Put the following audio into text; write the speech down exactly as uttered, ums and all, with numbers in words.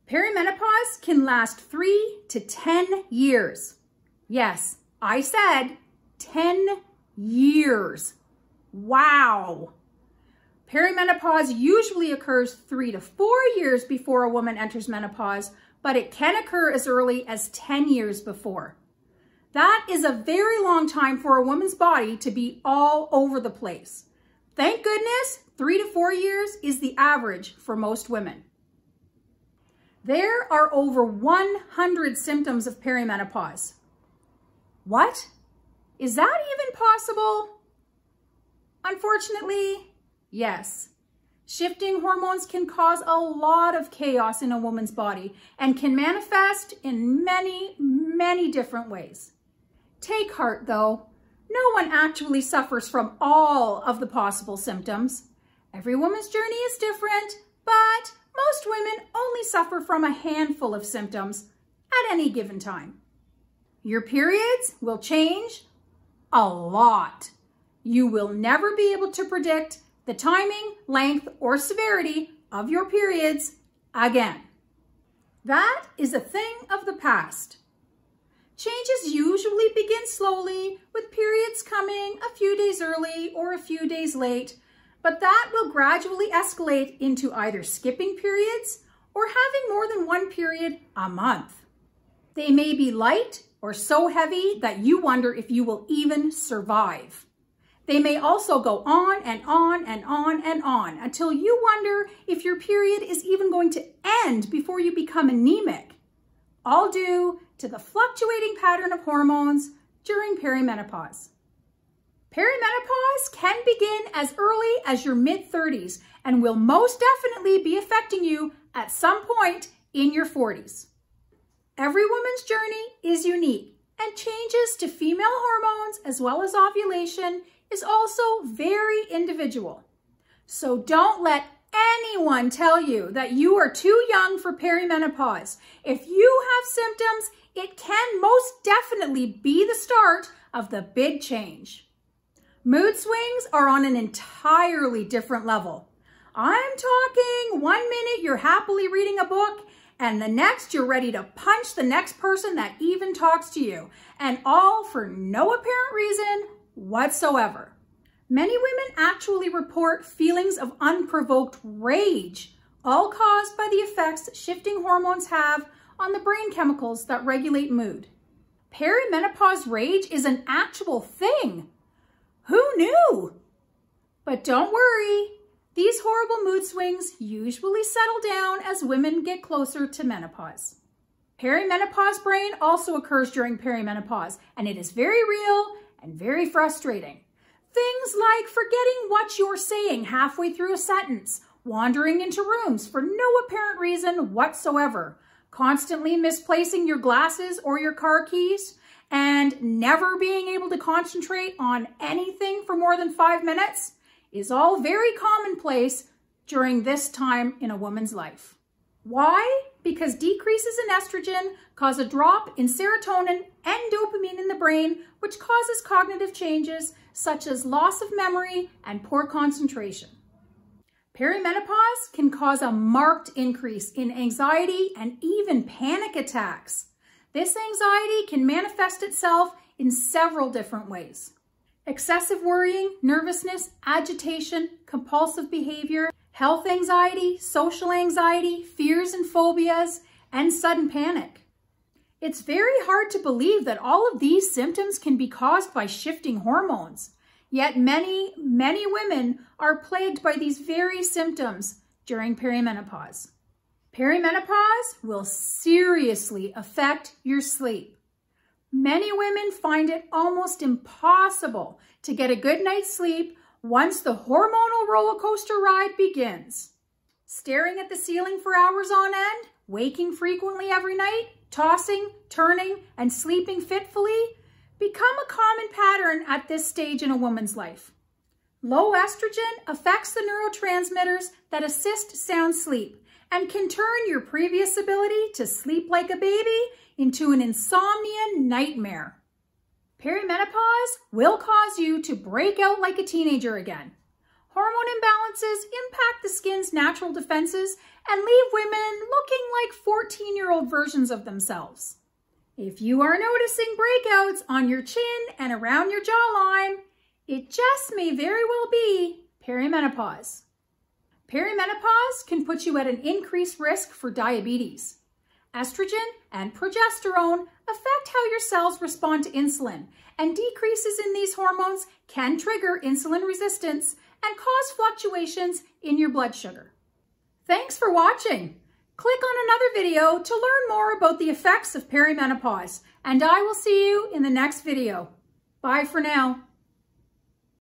Perimenopause can last three to ten years. Yes, I said ten years. Wow. Perimenopause usually occurs three to four years before a woman enters menopause, but it can occur as early as ten years before. That is a very long time for a woman's body to be all over the place. Thank goodness, three to four years is the average for most women. There are over one hundred symptoms of perimenopause. What? Is that even possible? Unfortunately, yes. Shifting hormones can cause a lot of chaos in a woman's body and can manifest in many, many different ways. Take heart though. No one actually suffers from all of the possible symptoms. Every woman's journey is different, but most women only suffer from a handful of symptoms at any given time. Your periods will change a lot. You will never be able to predict the timing, length, or severity of your periods again. That is a thing of the past. Changes usually begin slowly, with periods coming a few days early or a few days late, but that will gradually escalate into either skipping periods or having more than one period a month. They may be light or so heavy that you wonder if you will even survive. They may also go on and on and on and on until you wonder if your period is even going to end before you become anemic, all due to the fluctuating pattern of hormones during perimenopause. Perimenopause can begin as early as your mid thirties and will most definitely be affecting you at some point in your forties. Every woman's journey is unique, and changes to female hormones as well as ovulation is also very individual. So don't let anyone tell you that you are too young for perimenopause. If you have symptoms, it can most definitely be the start of the big change. Mood swings are on an entirely different level. I'm talking one minute you're happily reading a book and the next you're ready to punch the next person that even talks to you, and all for no apparent reason whatsoever. Many women actually report feelings of unprovoked rage, all caused by the effects shifting hormones have on the brain chemicals that regulate mood. Perimenopause rage is an actual thing. Who knew? But don't worry, these horrible mood swings usually settle down as women get closer to menopause. Perimenopause brain also occurs during perimenopause, and it is very real and very frustrating. Things like forgetting what you're saying halfway through a sentence, wandering into rooms for no apparent reason whatsoever, constantly misplacing your glasses or your car keys, and never being able to concentrate on anything for more than five minutes is all very commonplace during this time in a woman's life. Why? Because decreases in estrogen cause a drop in serotonin and dopamine in the brain, which causes cognitive changes such as loss of memory and poor concentration. Perimenopause can cause a marked increase in anxiety and even panic attacks. This anxiety can manifest itself in several different ways. Excessive worrying, nervousness, agitation, compulsive behavior, health anxiety, social anxiety, fears and phobias, and sudden panic. It's very hard to believe that all of these symptoms can be caused by shifting hormones. Yet many, many women are plagued by these very symptoms during perimenopause. Perimenopause will seriously affect your sleep. Many women find it almost impossible to get a good night's sleep once the hormonal roller coaster ride begins. Staring at the ceiling for hours on end, waking frequently every night, tossing, turning, and sleeping fitfully become a common pattern at this stage in a woman's life. Low estrogen affects the neurotransmitters that assist sound sleep and can turn your previous ability to sleep like a baby into an insomnia nightmare. Perimenopause will cause you to break out like a teenager again. Hormone imbalances impact the skin's natural defenses and leave women looking like fourteen-year-old versions of themselves. If you are noticing breakouts on your chin and around your jawline, it just may very well be perimenopause. Perimenopause can put you at an increased risk for diabetes. Estrogen and progesterone affect how your cells respond to insulin, and decreases in these hormones can trigger insulin resistance and cause fluctuations in your blood sugar. Thanks for watching. Click on another video to learn more about the effects of perimenopause, and I will see you in the next video. Bye for now.